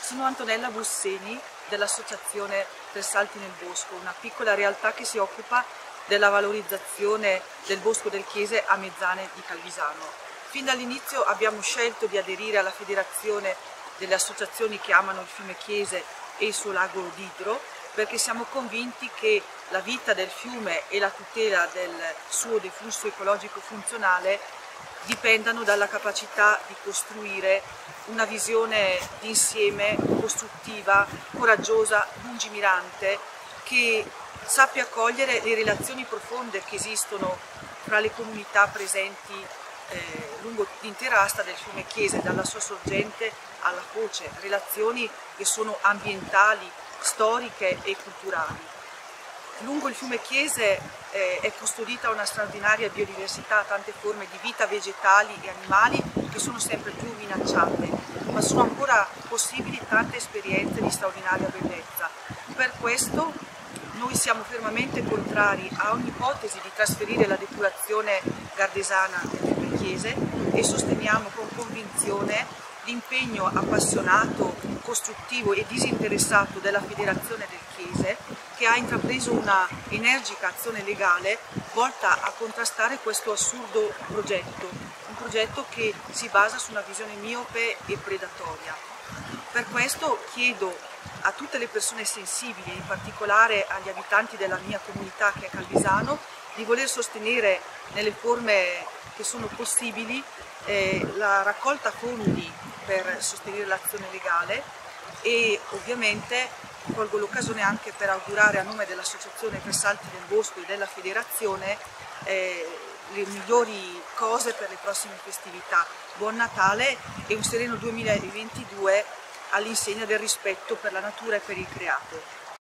Sono Antonella Busseni dell'Associazione per Salti nel Bosco, una piccola realtà che si occupa della valorizzazione del Bosco del Chiese a Mezzane di Calvisano. Fin dall'inizio abbiamo scelto di aderire alla federazione delle associazioni che amano il fiume Chiese e il suo lago d'Idro, perché siamo convinti che la vita del fiume e la tutela del suo deflusso ecologico funzionale dipendano dalla capacità di costruire una visione d'insieme costruttiva, coraggiosa, lungimirante, che sappia cogliere le relazioni profonde che esistono fra le comunità presenti lungo l'intera asta del fiume Chiese, dalla sua sorgente alla foce, relazioni che sono ambientali, storiche e culturali. Lungo il fiume Chiese è custodita una straordinaria biodiversità, tante forme di vita vegetali e animali che sono sempre più minacciate, ma sono ancora possibili tante esperienze di straordinaria bellezza. Per questo noi siamo fermamente contrari a ogni ipotesi di trasferire la depurazione gardesana del fiume Chiese e sosteniamo con convinzione l'impegno appassionato, costruttivo e disinteressato della Federazione del Chiese, che ha intrapreso una energica azione legale volta a contrastare questo assurdo progetto, un progetto che si basa su una visione miope e predatoria. Per questo chiedo a tutte le persone sensibili, in particolare agli abitanti della mia comunità che è Calvisano, di voler sostenere nelle forme che sono possibili la raccolta fondi per sostenere l'azione legale e ovviamente colgo l'occasione anche per augurare a nome dell'Associazione per Salti nel Bosco e della Federazione le migliori cose per le prossime festività. Buon Natale e un sereno 2022 all'insegna del rispetto per la natura e per il creato.